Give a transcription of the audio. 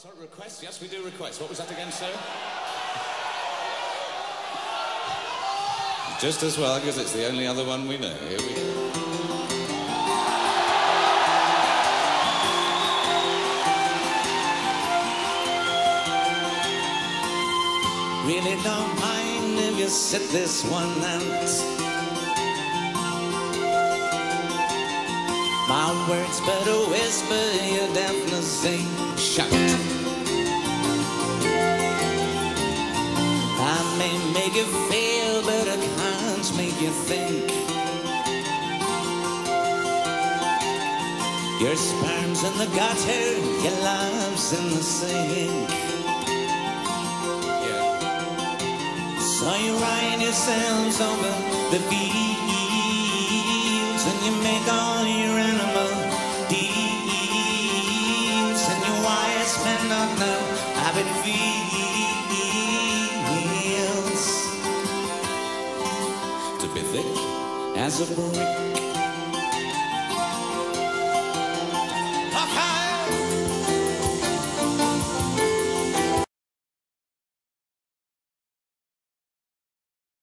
Sorry, requests? Yes, we do requests. What was that again, sir? Just as well, because it's the only other one we know. Here we go. Really don't mind if you sit this one out. My words but a whisper, your deafness sing, shout. I may make you feel, but I can't make you think. Your sperm's in the gutter, your love's in the sink. So you ride yourselves over the fields, and you make all your animal deals, and your wise men not know how it feels to be thick as a brick.